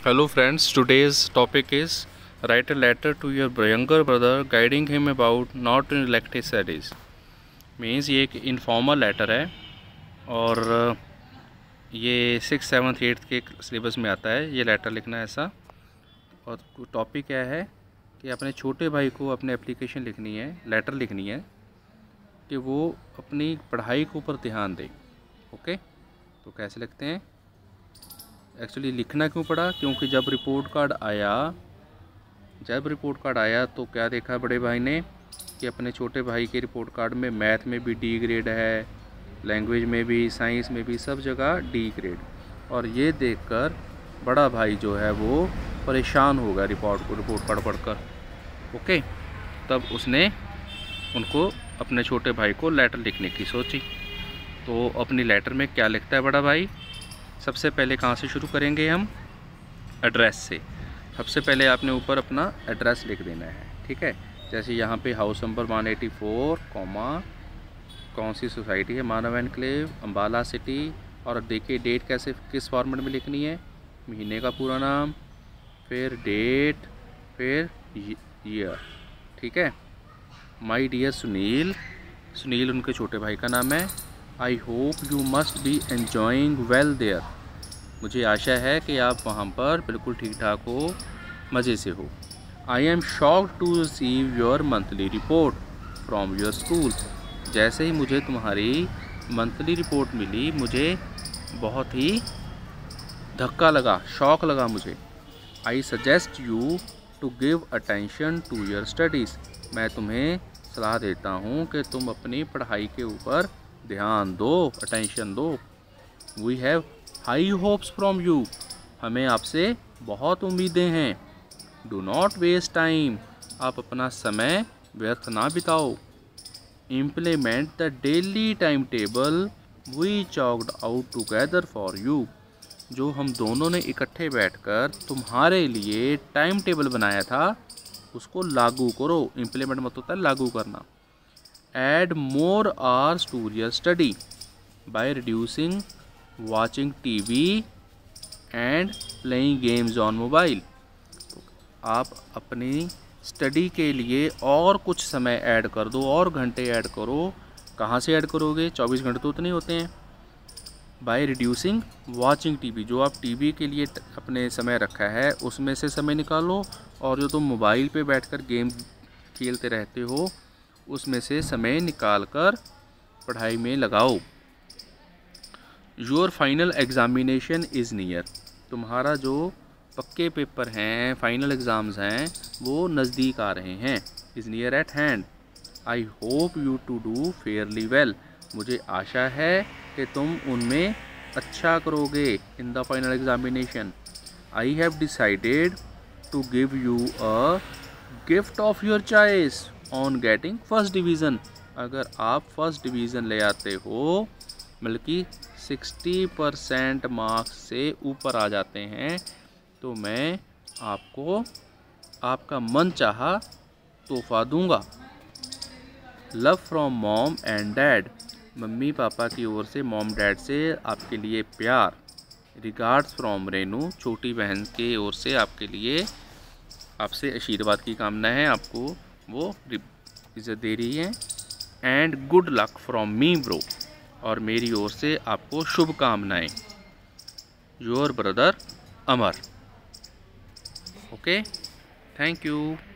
Hello friends, today's topic is write a letter to your younger brother guiding him about not to neglect his studies. Means ये एक informal letter है और ये 6th 7th 8th के syllabus में आता है ये लेटर लिखना ऐसा। और टॉपिक क्या है कि अपने छोटे भाई को अपने एप्लीकेशन लिखनी है, लेटर लिखनी है कि वो अपनी पढ़ाई के ऊपर ध्यान दे। ओके, तो कैसे लिखते हैं? एक्चुअली लिखना क्यों पड़ा? क्योंकि जब रिपोर्ट कार्ड आया तो क्या देखा बड़े भाई ने कि अपने छोटे भाई के रिपोर्ट कार्ड में मैथ में भी D ग्रेड है, लैंग्वेज में भी, साइंस में भी, सब जगह D ग्रेड। और ये देखकर बड़ा भाई जो है वो परेशान हो गया रिपोर्ट कार्ड पढ़कर। ओके, तब उसने उनको अपने छोटे भाई को लेटर लिखने की सोची। तो अपनी लेटर में क्या लिखता है बड़ा भाई? सबसे पहले कहाँ से शुरू करेंगे हम? एड्रेस से। सबसे पहले आपने ऊपर अपना एड्रेस लिख देना है, ठीक है। जैसे यहाँ पे हाउस नंबर 184, कौन सी सोसाइटी है, मानव एनक्लेव, अम्बाला सिटी। और देखिए डेट कैसे किस फॉर्मेट में लिखनी है, महीने का पूरा नाम, फिर डेट, फिर ईयर, ठीक है। माय डियर सुनील उनके छोटे भाई का नाम है। I hope you must be enjoying well there. मुझे आशा है कि आप वहाँ पर बिल्कुल ठीक ठाक हो, मज़े से हो। I am shocked to receive your monthly report from your school. जैसे ही मुझे तुम्हारी मंथली रिपोर्ट मिली मुझे बहुत ही धक्का लगा, शॉक लगा मुझे। I suggest you to give attention to your studies. मैं तुम्हें सलाह देता हूँ कि तुम अपनी पढ़ाई के ऊपर ध्यान दो, अटेंशन दो। We have high hopes from you. हमें आपसे बहुत उम्मीदें हैं। Do not waste time. आप अपना समय व्यर्थ ना बिताओ। Implement the daily time table we chalked out together for you. जो हम दोनों ने इकट्ठे बैठकर तुम्हारे लिए टाइम टेबल बनाया था उसको लागू करो। इम्प्लीमेंट मतलब होता है लागू करना। Add more hours to your study by reducing watching TV and playing games on mobile। तो आप अपनी स्टडी के लिए और कुछ समय ऐड कर दो, और घंटे ऐड करो। कहाँ से ऐड करोगे? 24 घंटे तो उतने होते हैं। बाय रिड्यूसिंग वॉचिंग टीवी, जो आप टीवी के लिए अपने समय रखा है उसमें से समय निकालो, और जो तुम मोबाइल पे बैठकर गेम खेलते रहते हो उसमें से समय निकालकर पढ़ाई में लगाओ। Your final examination is near. तुम्हारा जो पक्के पेपर हैं, फाइनल एग्ज़ाम्स हैं, वो नज़दीक आ रहे हैं। Is near at hand. I hope you to do fairly well. मुझे आशा है कि तुम उनमें अच्छा करोगे in the final examination. I have decided to give you a gift of your choice on getting first division. अगर आप फर्स्ट डिवीज़न ले आते हो, बल्कि 60% मार्क्स से ऊपर आ जाते हैं, तो मैं आपको आपका मन चाहा तोहफा दूंगा। Love from mom and dad. मम्मी पापा की ओर से, मॉम डैड से आपके लिए प्यार। Regards from Renu. छोटी बहन की ओर से आपके लिए, आपसे आशीर्वाद की कामना है, आपको वो इज़्ज़त दे रही है। And good luck from me bro. और मेरी ओर से आपको शुभकामनाएं। Your brother Amar. Okay, thank you.